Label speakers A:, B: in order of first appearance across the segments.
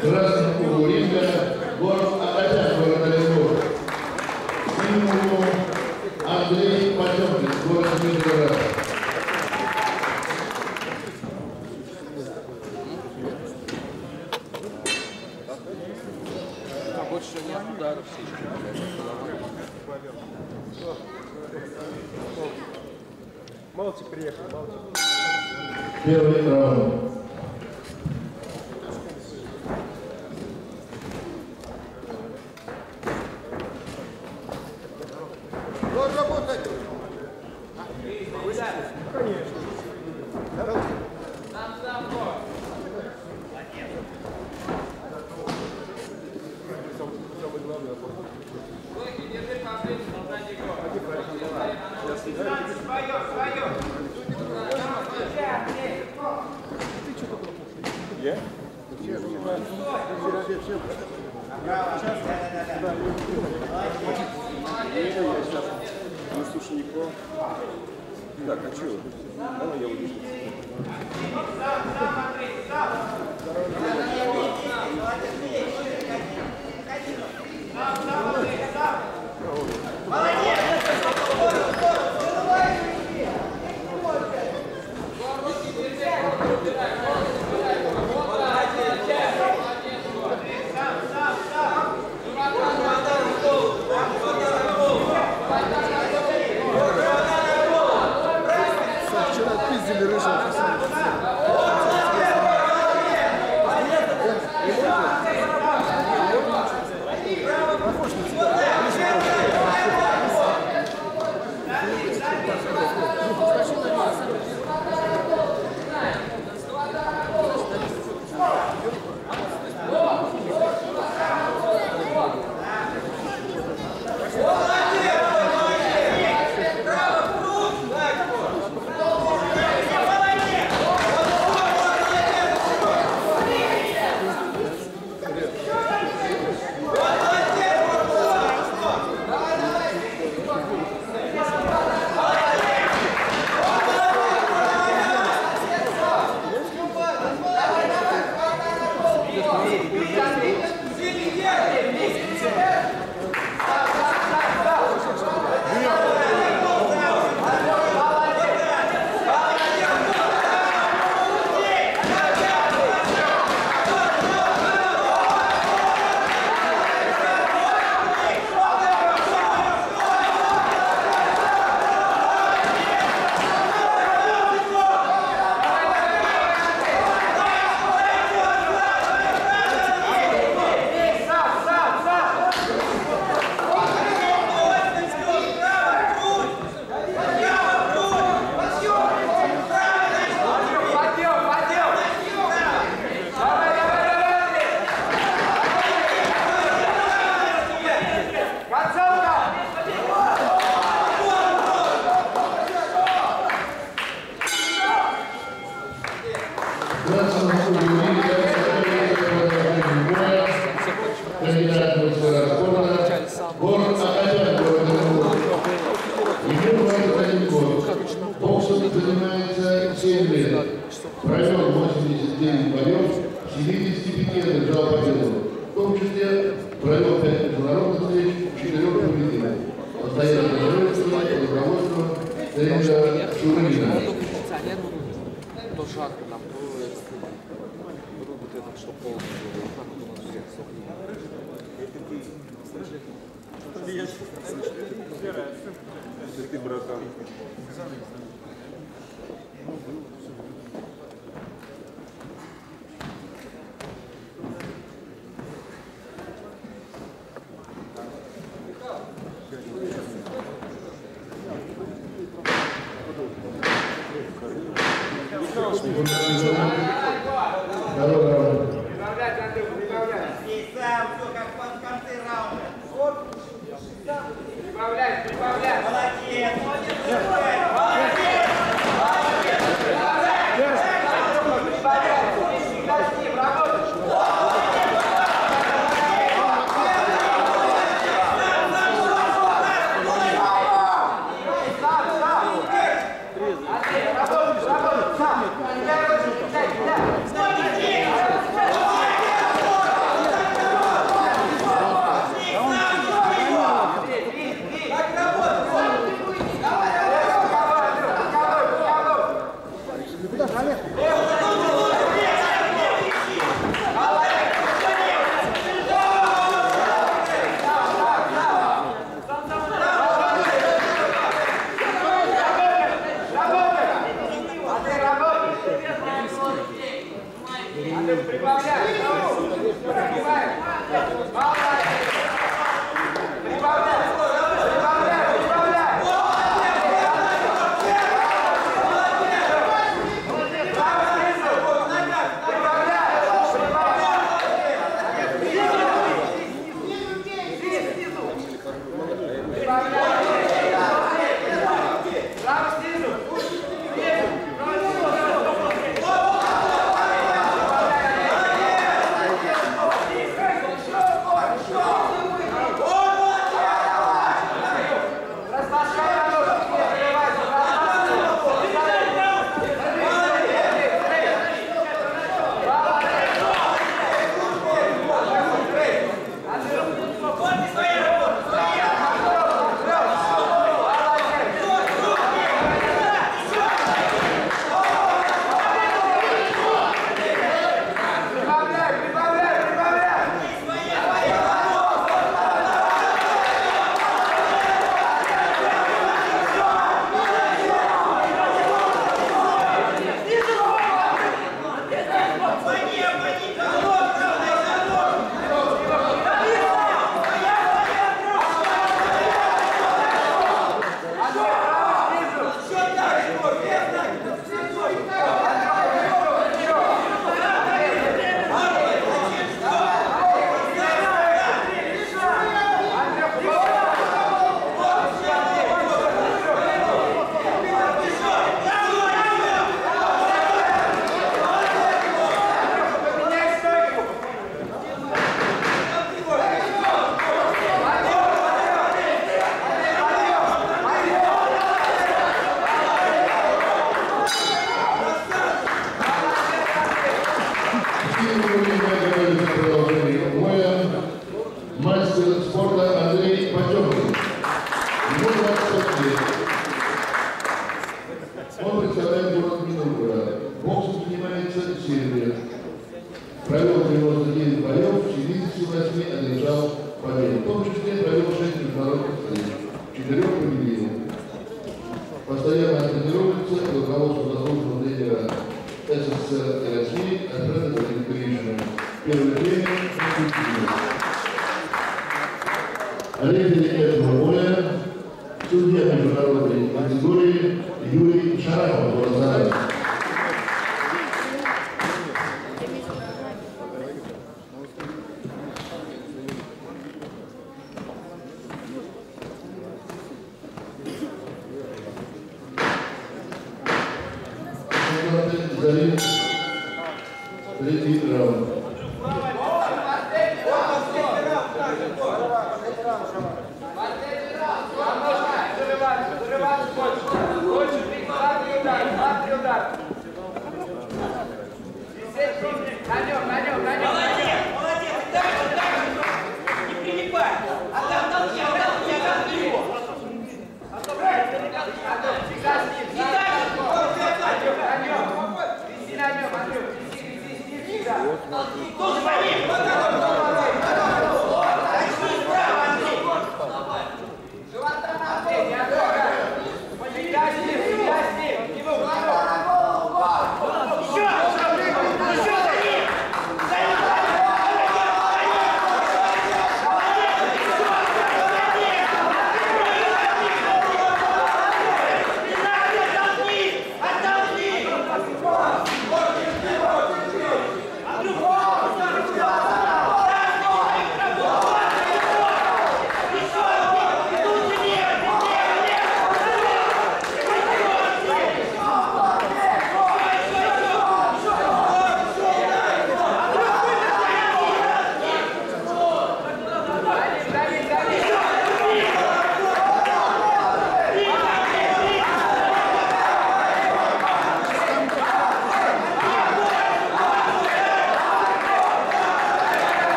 A: Красный угол ринга, город Акатян, город Оренбург. Синим углом Андрей Потемкин, город Миргород.
B: Больше нет ударов
C: Молча приехал, молча.
A: Первый раунд.
C: Вот работать! Конечно. Здорово. Самое главное, я? Ну, слушай, никого. Так, а что? Давай я увижу. Вчера пиздили рыжего.
A: Занимается 7 лет. Провел 89 боев, 75 одержал победу. В том числе провел 5 международных встреч, 4 победил. Постоянно тренируется под руководством тренера Шурина.
B: То жарко нам, то вот этот, что полностью, так вот у нас всех
C: Это ты, братан.
D: Прибавляй, молодец, молодец. Работай, работай, сам.
A: Мастер спорта Андрей Потемкин. Ему 25 лет. Он представляет город Миногород. Боксом занимается 7 лет. Провел 99 боев, 78 одержал победу. В том числе провел 6 международных встреч, 4 победил. Постоянно тренируется под руководством заслуженного тренера СССР и России Альфреда Гришина. Первый тренер рефери этого боя, судья международной категории Юрий Шарапов, Волосаров. Третий раунд.
D: Андрюха!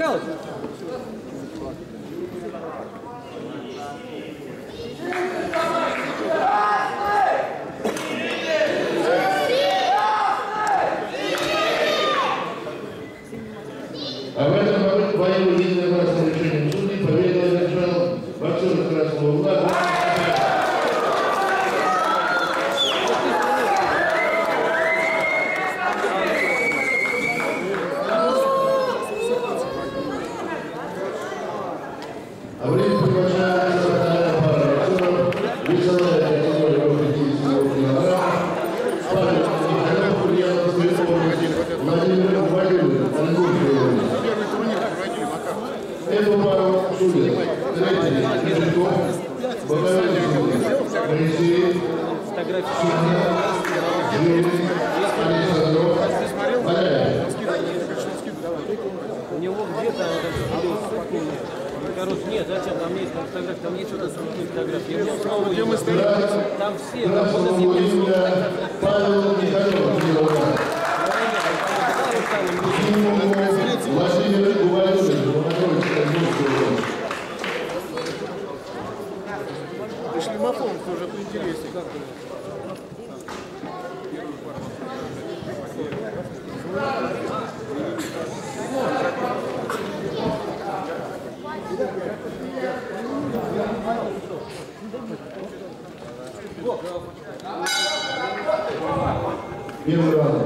E: делать?
A: А в этом бою единогласным решением судей победу одержал боксер красного угла. А время приглашается вторая пара боксеров, весовая категория до 57 килограммов, пара Михайлов, Ульянов, Светлов, Владимир Валюев, Ангуров. Эту пару судят третий Киржиков, боковой судья Моисеев, Судья, Жирин, Александров, Аляев.
E: У него где-то короче, нет, зачем? Там есть фотографии, там есть что-то фотографии. Где мы стоим? Там все, там вот эти
A: Павел Михайлов, Владимир Увалюевич,
F: Шлемофон тоже поинтереснее.
A: Первый раунд.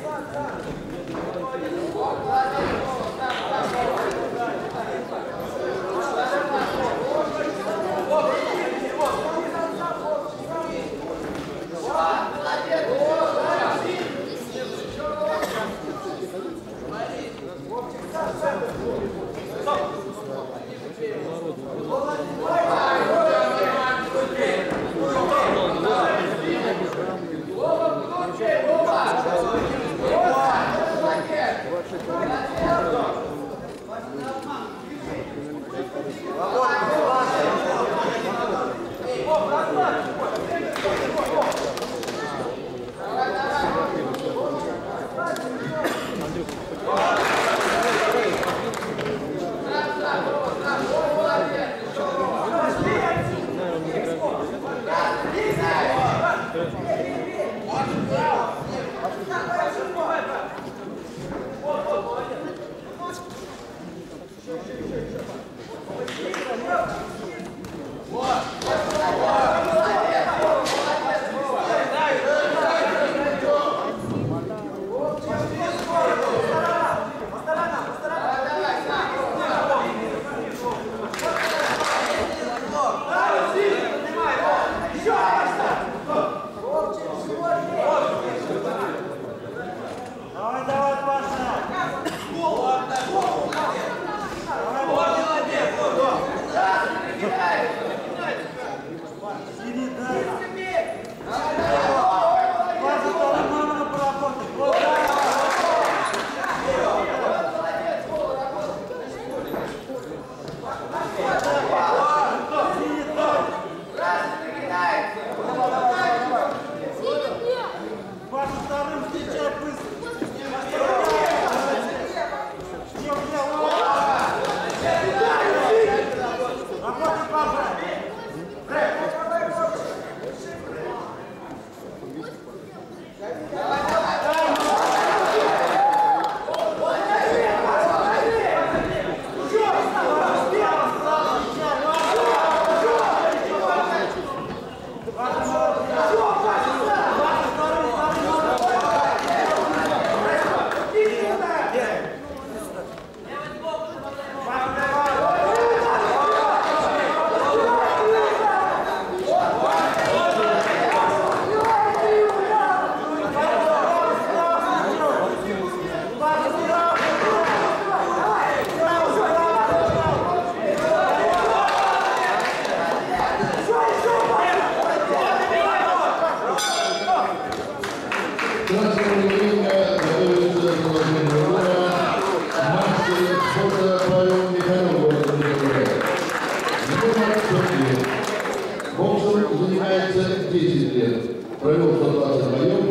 A: Боксом занимается 10 лет. Провел 120 боев,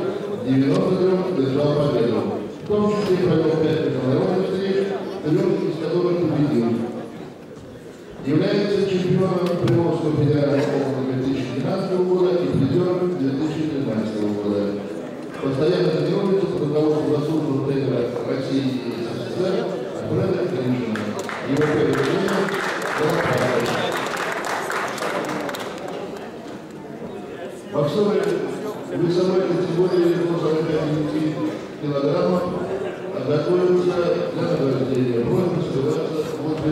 A: 93 держал победу. В том числе провел 5 международных встреч, 3 из которых Московского федерального округа 2012 года и призером 2013 года. Постоянно тренируется под руководством заслуженного тренера России и СССР Альфреда Гришина. Его первое время боксеры весовой категории до 45 килограммов готовятся для награждения. Просьба собираться возле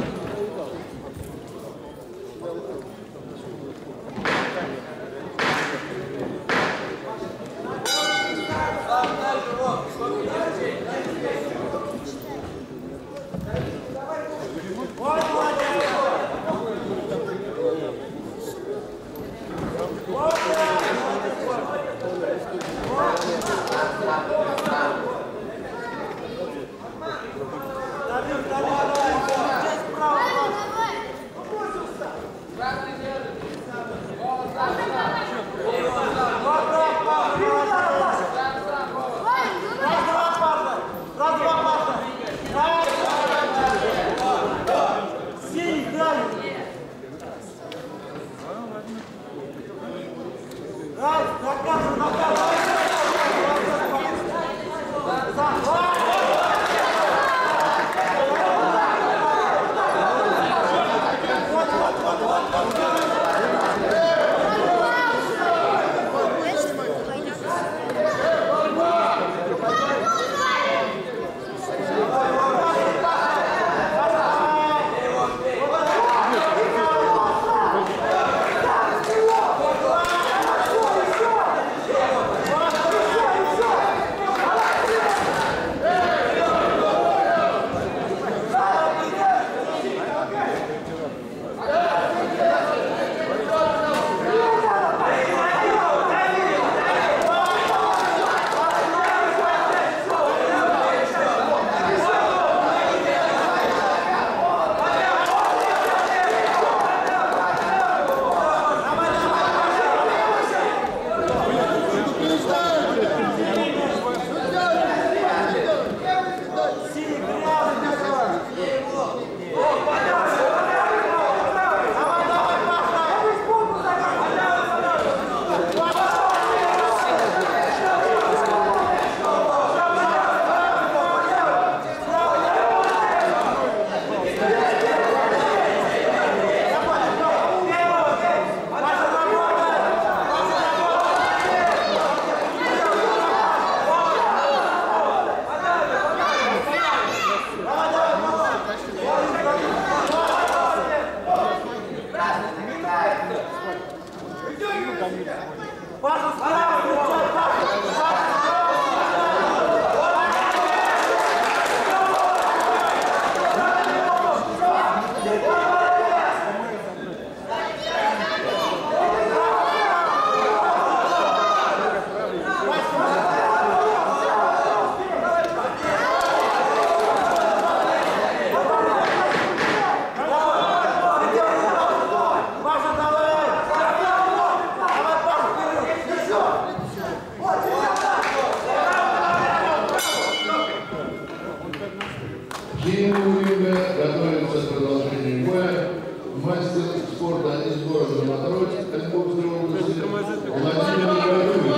A: готовится к продолжению боя мастер спорта из города Моторот Оренбургской области Владимир Ярович.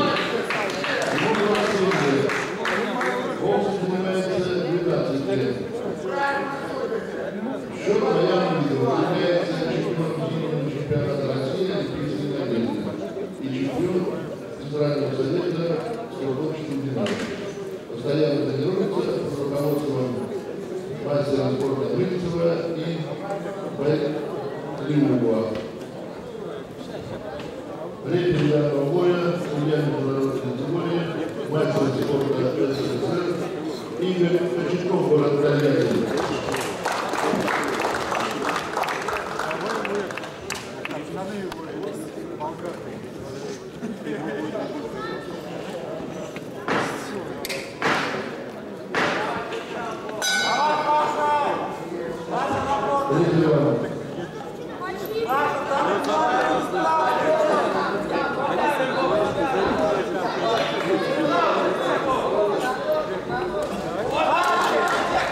A: Ему 27 лет. Боксом занимается 12 лет. Счет боя является чемпионом чемпионата России Олимпийской команды и чемпион Центрального совета Свердловского Динамо. Постоянно тренируется под руководством мастера спорта Рыльцева и Климова. Время данного боя судья международной категории, мастер спорта СССР Игорь Кочетков, город Тольятти.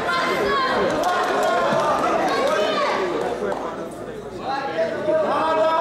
D: Давай!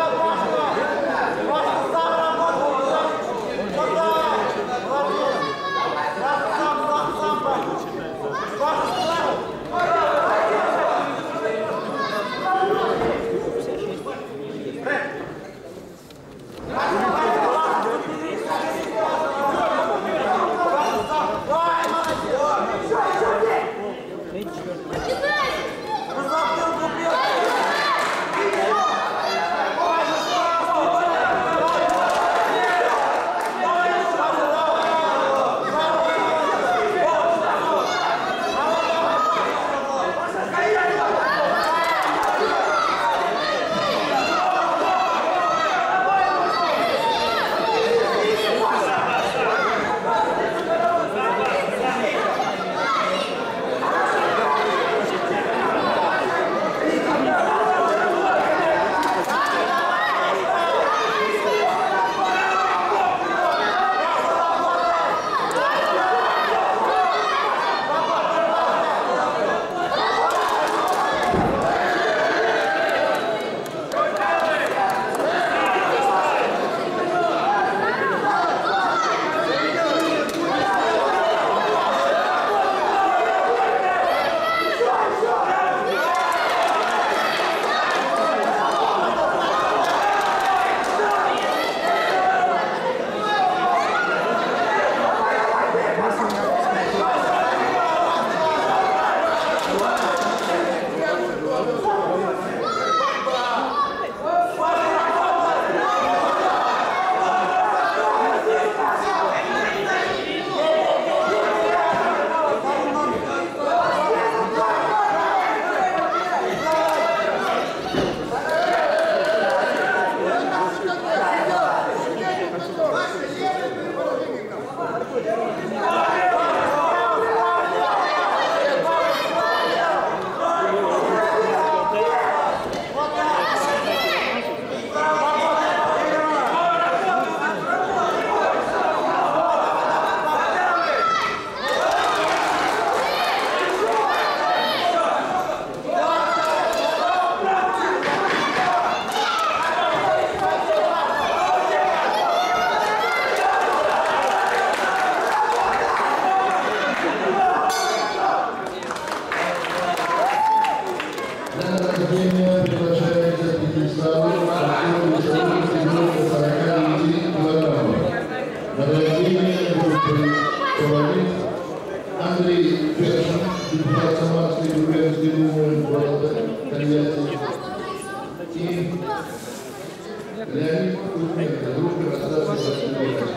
A: награждения приглашается Пятиславу, который весовой категории 49 килограммов. Награждение группы «Ковалин» Андрей Першин, депутат Самарской губернской думы города Тольятти, и Леонид Кузьменко, группа «Красавцы Васильевича».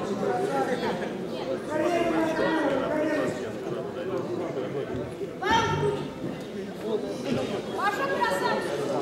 G: Ваша красавица!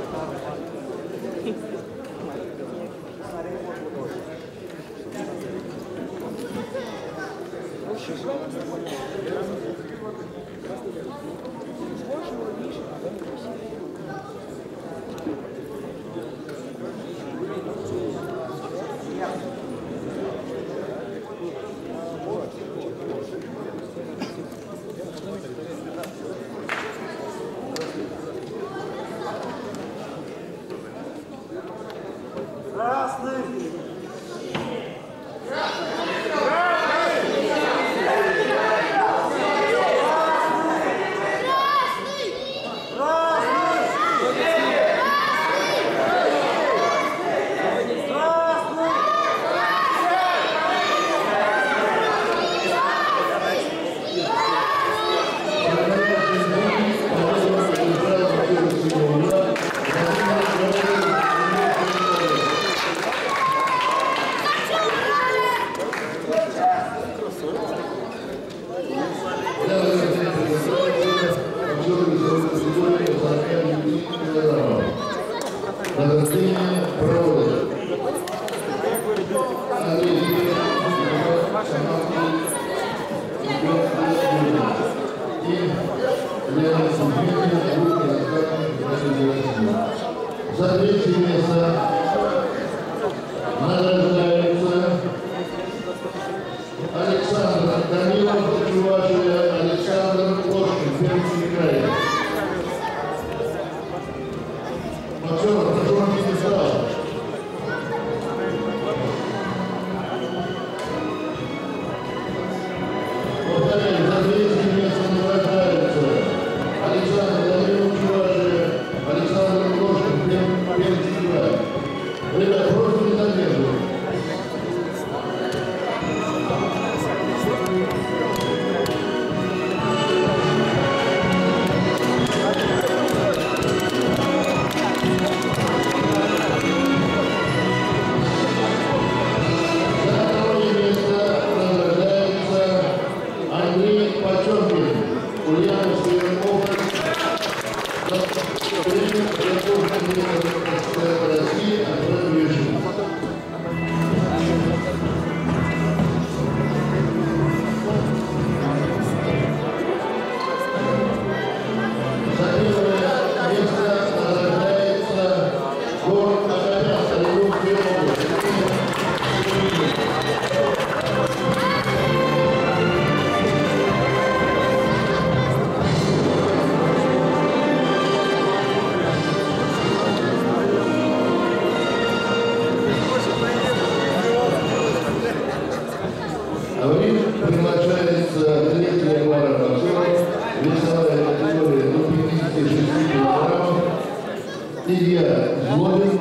A: За третье место награждается Александр Данилов, Чувашия, Александр Ложкин, Пермский край. Максим, прошу вам не стал. Повторяю, за третье место награждается Александр Данилов, Чувашия, Александр Ложкин, Пермский край. Ребят, просто не задерживайте. Приглашается третья пара боксеров, весовая категория до 56 килограммов. Илья Злобин,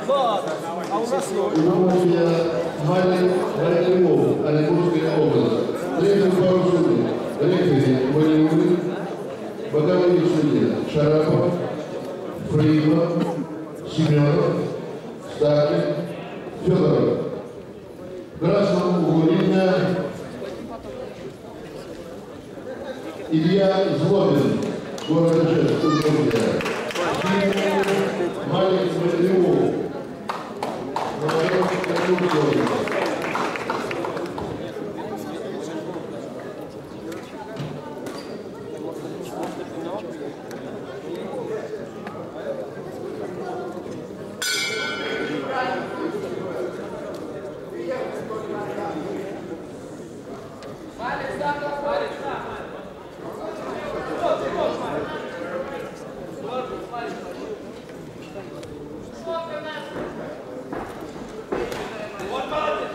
A: Любовья Мальков, Оренбургская область. Третью пару судей. Рефери Валиулин, боковые судьи Шарапов, Фреймов, Семенов, Старлин, Федоров. В красном углу ринга Илья Злобин, город Ижевск, Удмуртия. Малик Матревов, Новороссийская.
D: Вот молодец!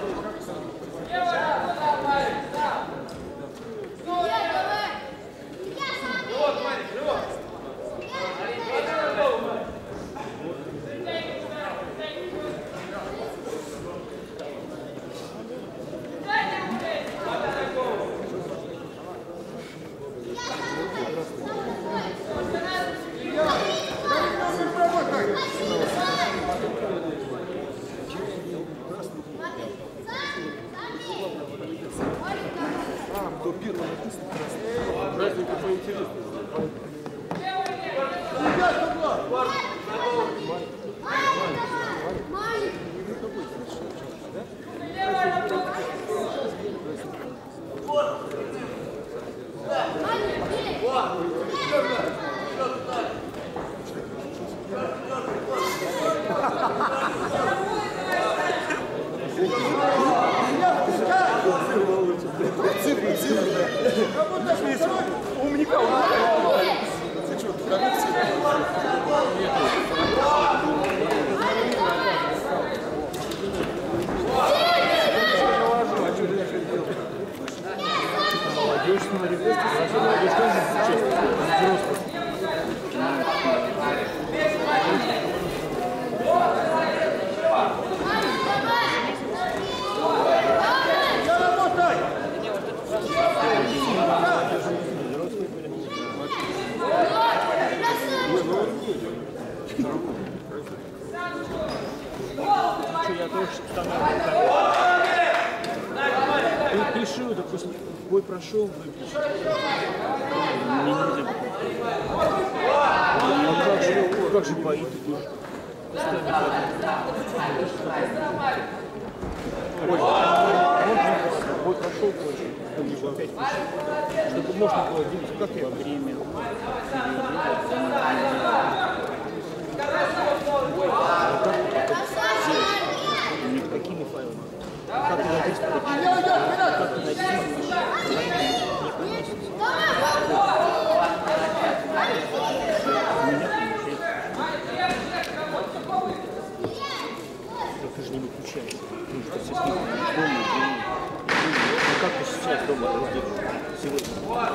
E: Я тоже пишу, допустим, бой прошел, как же бои ты будешь? Бой прошел больше, опять чтобы можно было делать как во время. Какими файлами? Как ты написано? Как ты написано? Это же не выключается. Ну что, все дома. Ну как ты сейчас дома разделаешь? Сегодня.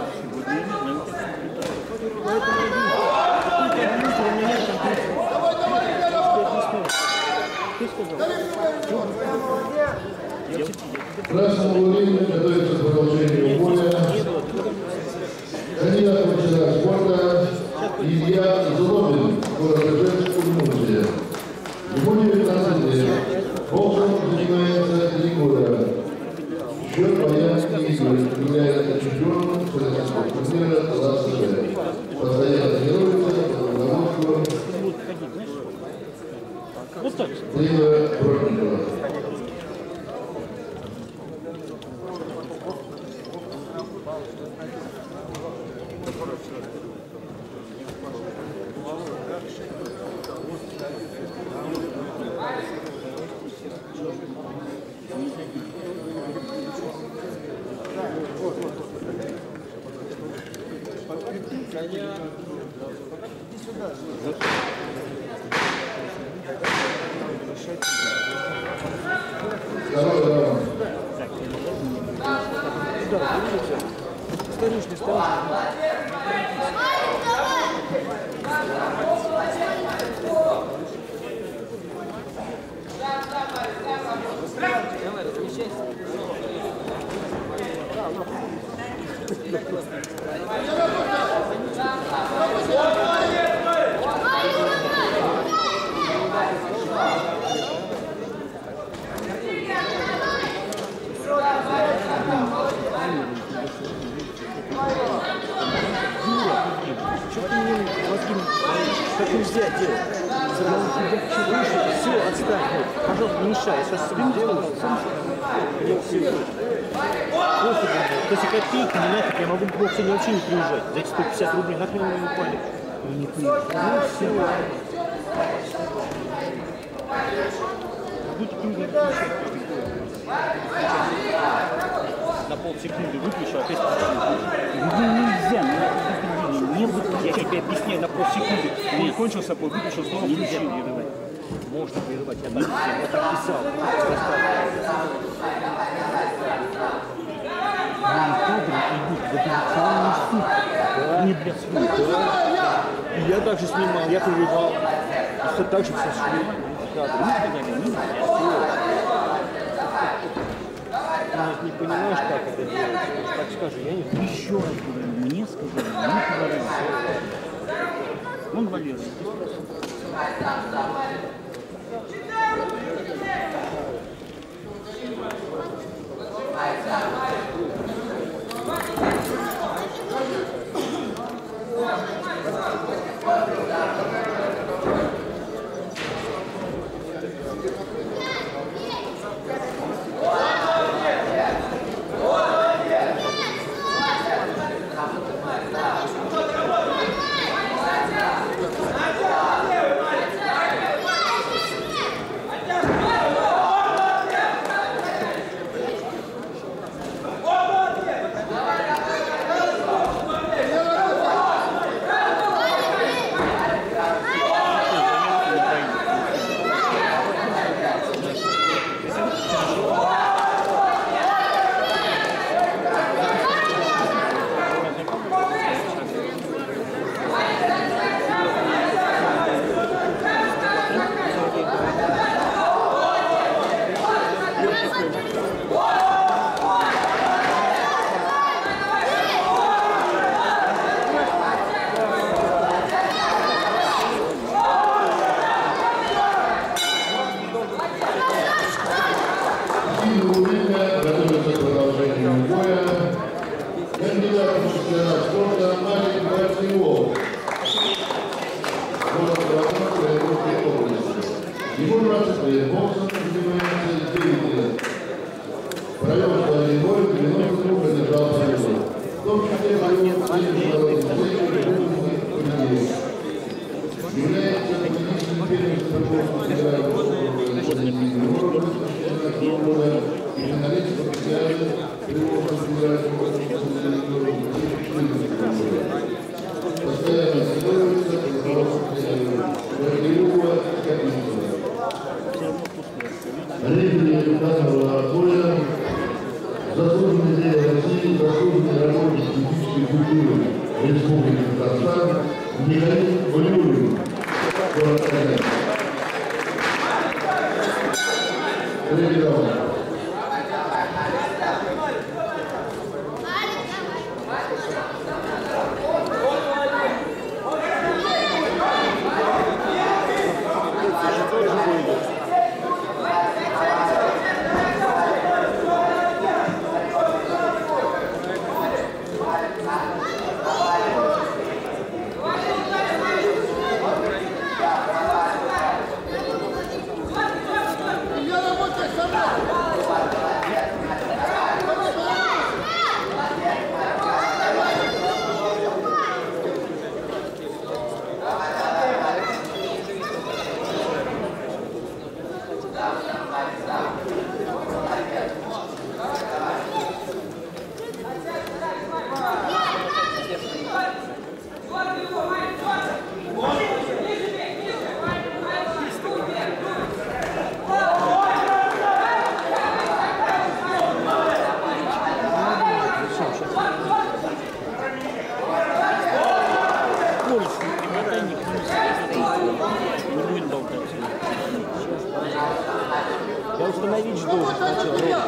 A: Красному времени готовится продолжение боя. Кандидат в мастера спорта Илья Злобин, город Ижевск, Удмуртия. Ему 19 лет. Боксом занимается 3 года. Счет боян не идет. Является чемпионом всероссийского турнира класса Б. Постоянно тренируется под руководством Владимира Бортникова.
E: Так нельзя делать. Все, отстань. Пожалуйста, не мешай. Я сейчас себе делаю. Если копейки, не нафиг, я могу к сегодня вообще не приезжать. За эти 150 рублей нахрен вы упали. Не приехали. Ну все. Будьте книги на полсекунды выключил, опять нельзя, не выключить. Я тебе объясняю на полсекунды. Он кончился, выключил, снова включил. Можно прерывать, я так писал. Кадры идут в операционный суд, не для суда. И я также снимал, я прерывал. Все так же все шли. Ты не понимаешь, как это делать. Так скажи, я не... Еще раз говорю, мне сказали, не говори. Он болел.
A: Ему 20 лет, боксом занимается 9 лет. Провел свой бой, 92 одержал победу. В том числе провел международные встречи в Республике Турция. Является победителем первенства Московского федерального округа и финалист потенциального Приволжского федерального округа. Постоянно становится Владимирова Капитова. Рефери данного боя заслуженный деятель России, заслуженный работник физической культуры Республики Татарстан Михаил Валюрин. Город Казань. Реферал.
E: Я установить жду сначала.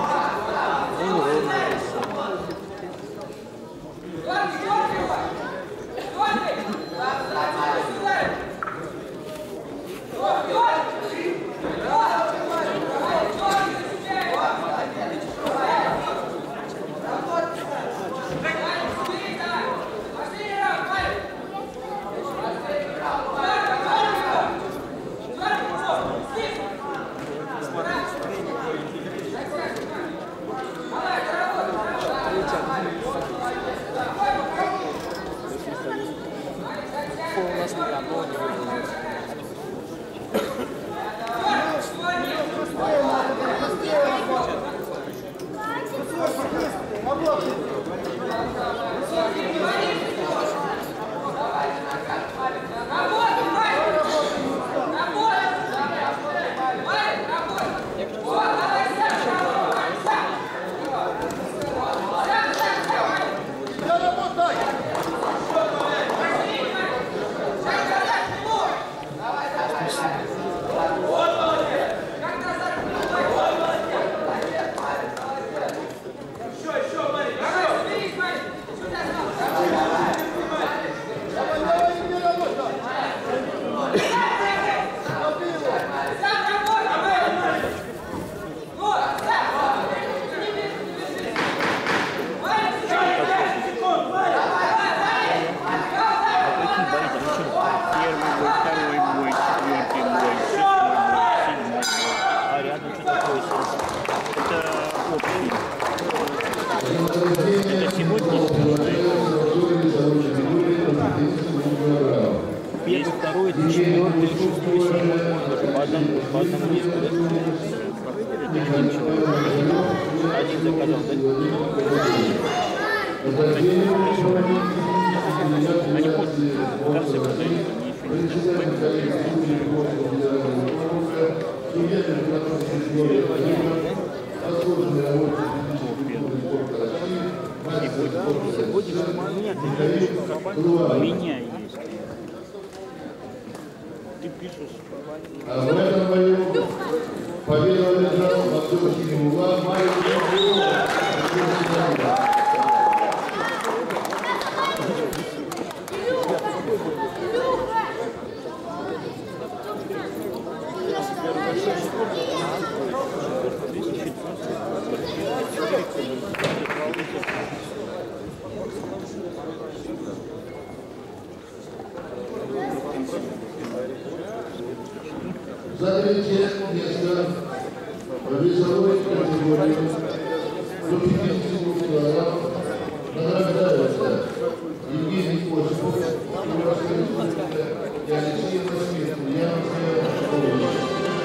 E: Первый, второй, четвертый, шестой, седьмой, по одному месту, да? Один заказал, да? Они ходят в конце продают, они у меня есть. Ты пишешь.
A: А в этом бою победу одержал актер синего угла Майк. За третье место в весовой категории до 52 килограмм награждаются Евгений Осипов, Уральская республика, и Алексей Москвин, Ульяновская область.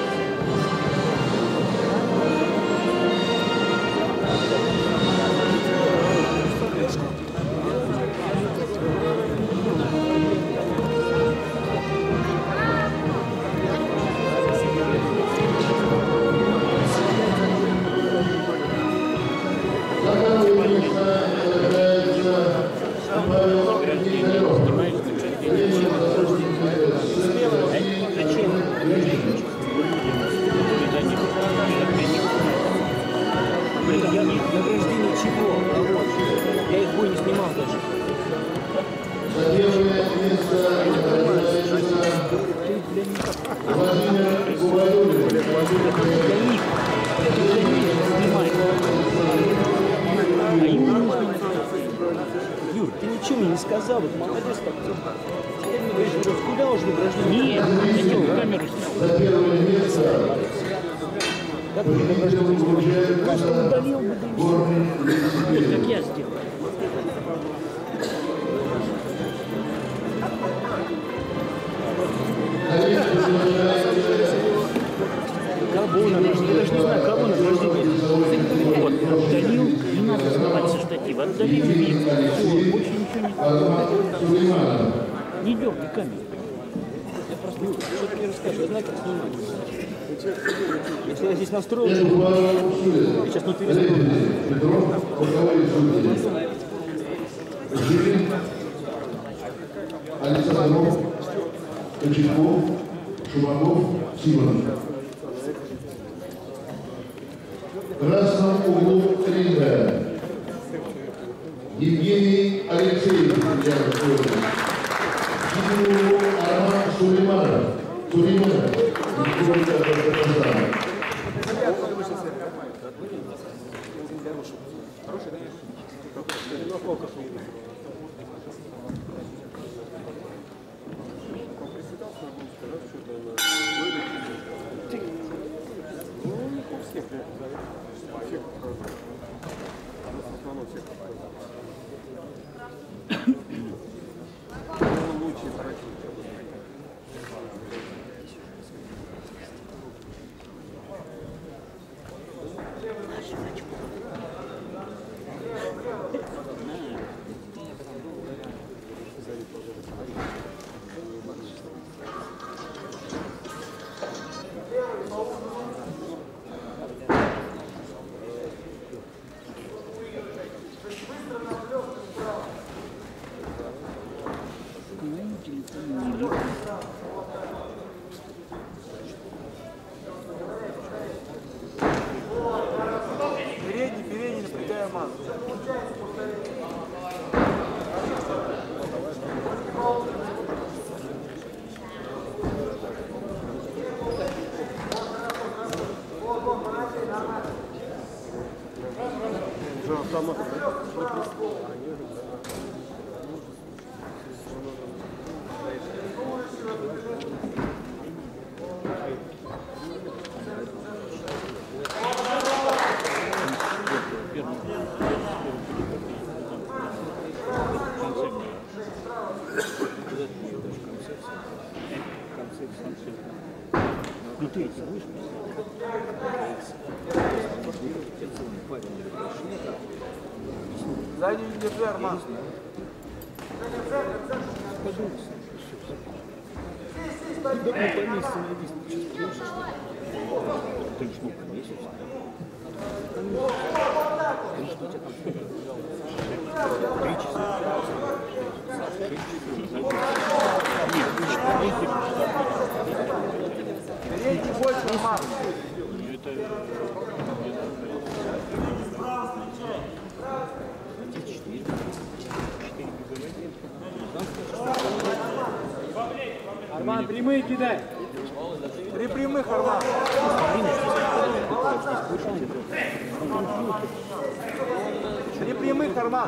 E: Награждение чего? Я их бой не снимал даже.
A: За первое место награждается Владимир Губайдулин.
E: Для них снимать. А им не нужно. Юр, ты ничего мне не сказал, вот молодец так. Теперь мне говоришь, куда уже награждение? Нет, я делал камеру снял.
A: За первое место
E: Как ты награждение снимаешь? Просто удалил бы ты. Вот как я сделал. Кого награждение? Я даже не знаю, кого награждение. Вот, отдалил, не надо снимать со штатива, отдалил и все, больше ничего не. Не дергай камеру. Я просто что-то мне расскажу, я знаю, как снимать. Если я здесь настроил, я сейчас не перестрою.
A: Александров, Кочетков, Шумаков, Симонов. В красном углу ринга Евгений Алексеевич, в синем углу Арман Сулейманов, Республика Татарстан.
F: Передний, напрягая массу. Уже автомат.
E: Ну ты эти будешь?
F: Сзади не держи, Арман.
E: Ты ж не повесишься. Что у тебя там? 3 часа.
F: Передний больше, Арман. Арман, прямые кидай. 3 прямых, Арман. 3 прямых, Арман.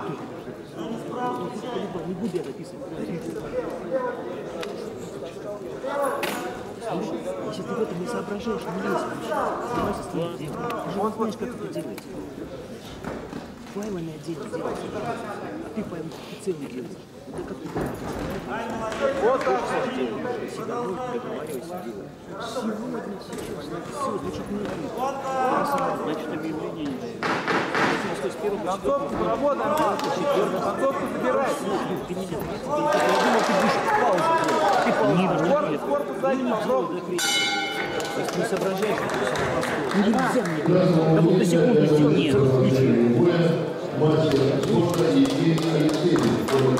E: Не буду я записывать. Если ты в этом не соображаешь, не лезь вообще. Занимайся своим делом. Ты же не знаешь, как это делается. Файлами отдельно делается. А ты файл целый делаешь. Это как ты делаешь?
F: Вот так.
E: Себя вроде договаривайся делать. Сегодня, сейчас. Все, значит, не будет. Значит, объявление не дает.
F: Концовку работаем, Арман. Концовку забирай.
E: Ты не делаешь. Я думал, ты будешь паузу делать. Ты паузу.
F: Корпус сзади попробуй.
E: Если не соображаешь, то все простое. Нельзя мне. Да вот на секунду сделал. Нет, включи.
A: Мастер спорта Евгений Алексеевич,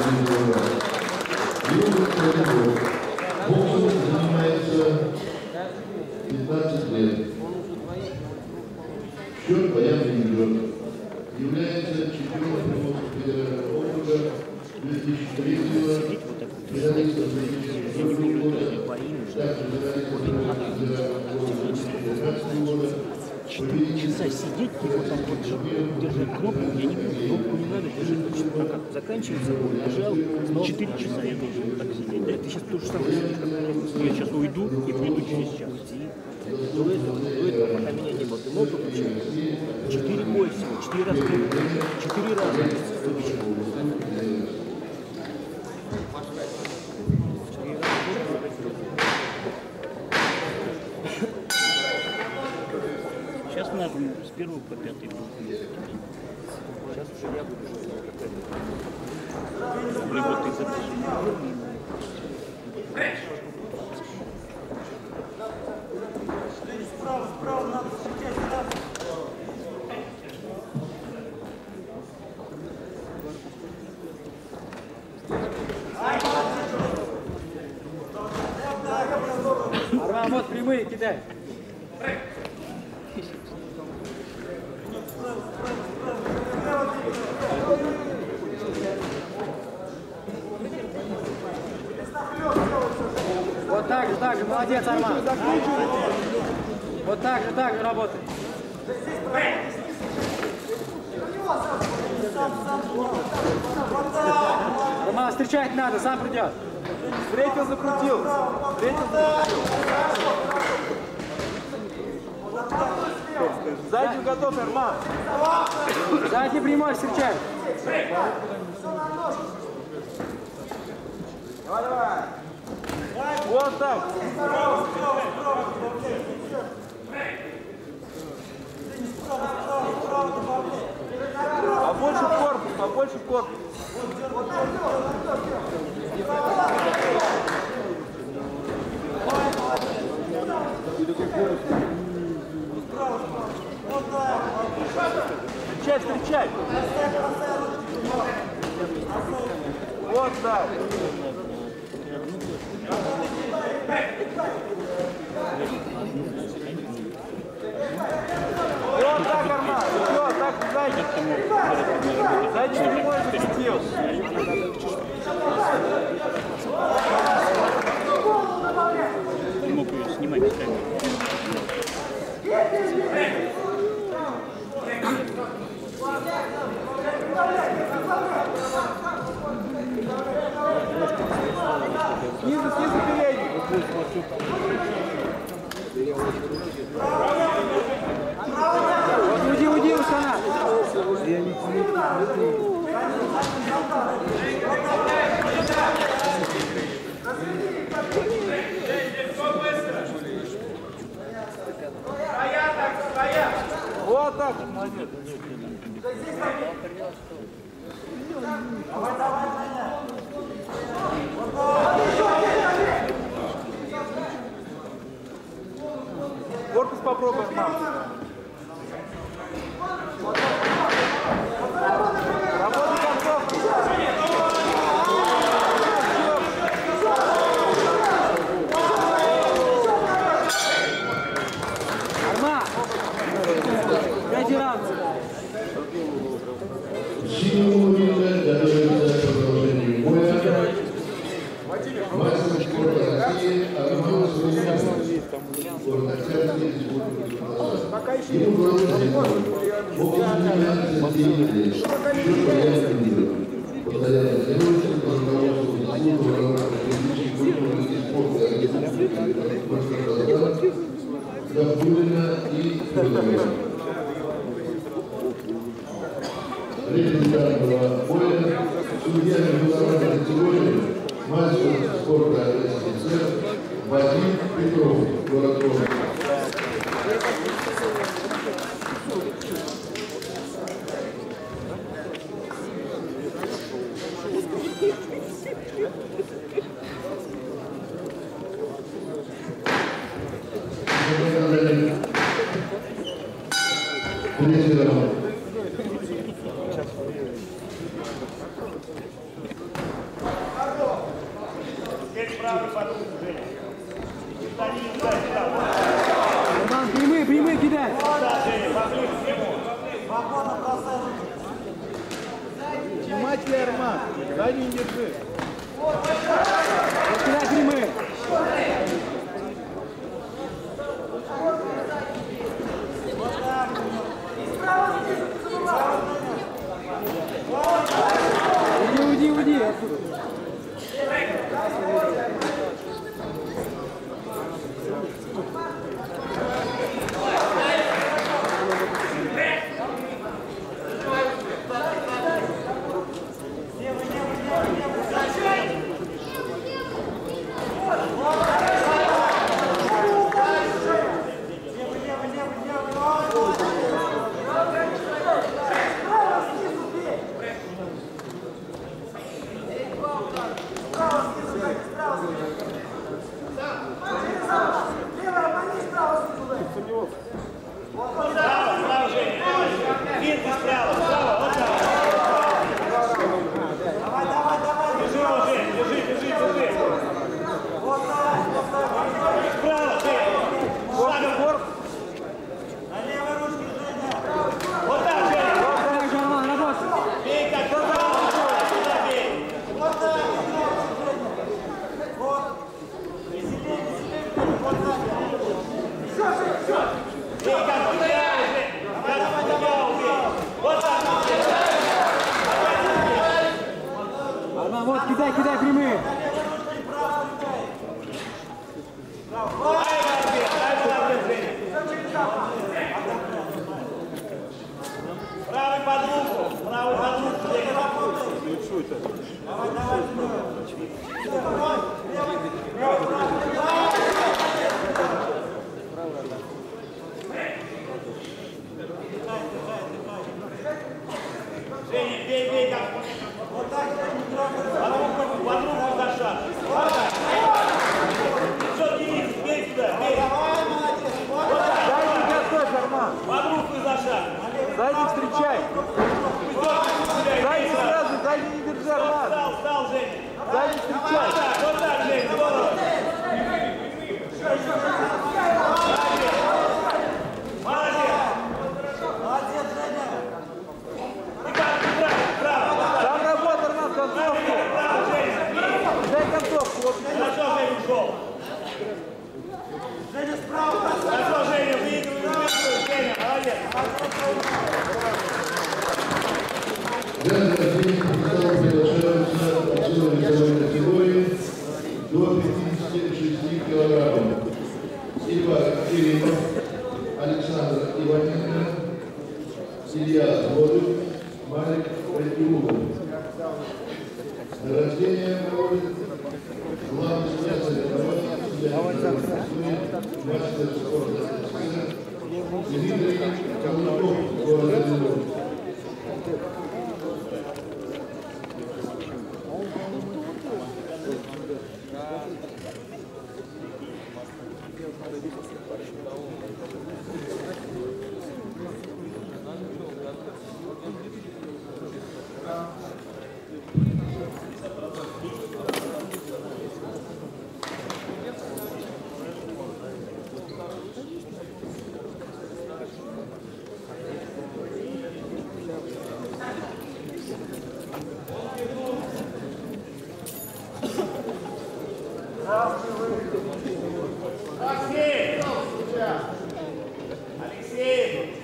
A: боксом занимается 15 лет. Счет военный идет. Является чемпионом Приморского федерального округа 2003 финалистом 2007 года, также финалистом 2019 года.
E: 4 часа сидеть и вот так вот держать кнопку, я не буду, кнопку не надо держать. А как заканчивается, нажал, 4 часа я должен вот так сидеть. Да, ты сейчас то же самое сидишь, как я сейчас уйду и приду через час. До этого, пока меня не было, ты мог выключить? 4 боя всего, 4 раза кнопку, 4 раза. Сейчас нажму с 1 по 5 будет. Сейчас уже я буду либо ты запишешь.
D: Справа надо встречать сразу.
F: Арман, вот прямые кидай. Вот так же, молодец, Арман. Вот так же работай. Роман, встречать надо, сам придет. Третьего закрутил. Задний готов, Арман. Задний прямой встречай. Давай. Вот так. Побольше в корпус. Встречай. Вот так. Вот так, Арман. Все, так, сзади. Сзади не можешь закрутил.
E: Не мог ее снимать с камеры.
F: Снизу передний. Уйди, Ушана. Вот так, молодец. Корпус попробуй, мам. Работай концовку. Арма! 5 раундов.
A: Синего ринга готовится продолжение боя. Мастер спорта России Арман Сулейманов. Ему боксом занимается 9 лет. Счет военный идет. Постоянно тренируется по руководству заслуженного равноправия физической культуры и спорта организации Габдулина и Федорова. Результатного боя судья международной категории мастер спорта СССР Вадим Петров, город Омск.
F: Прямые кидай! Внимательно, Арман! Задний держи! Кидай прямые! Уйди отсюда! Вот, кидай прямые.
D: Правый под руку. Женя, бей, как. Вот так. Под руку за шаг. Что, Денис, бей сюда, бей.
F: Дальний готовь, Арман.
D: Под руку за шаг.
F: Дальний встречай. Дальний сразу, дальний не держи, Арман.
D: Встал, Женя.
F: Дальний встречай.
D: Вот так, Женя, здорово. Молодец, Женя.
F: Там работа, Арман, концовку. Дай концовку. Вот.
D: Хорошо, Женя, ушел. Женя справа. Хорошо, Женя, выигрывай, Женя, молодец.
A: Данный день представил приглашаются отсюда весовой категории до 56 килограммов. Илья Кириллов, Александр Иваненко, Илья Злодов, Марик Радиулов. Награждение проводит главный спонсор мастер спорта СССР Дмитрий Калмыков, город Львов.
D: Алексей!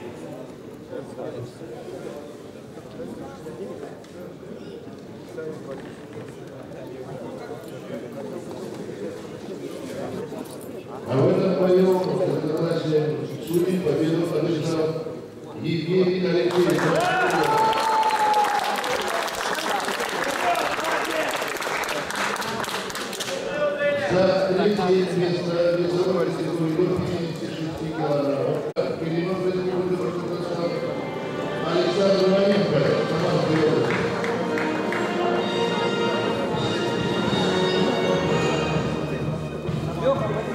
A: А в этом бою international судей победу одержал Евгений Алексеевич. За третье место весовой категории до 56 килограммов. Перенос в республику Башкортостан Александр Ваненко, Самарской области.
F: Леха,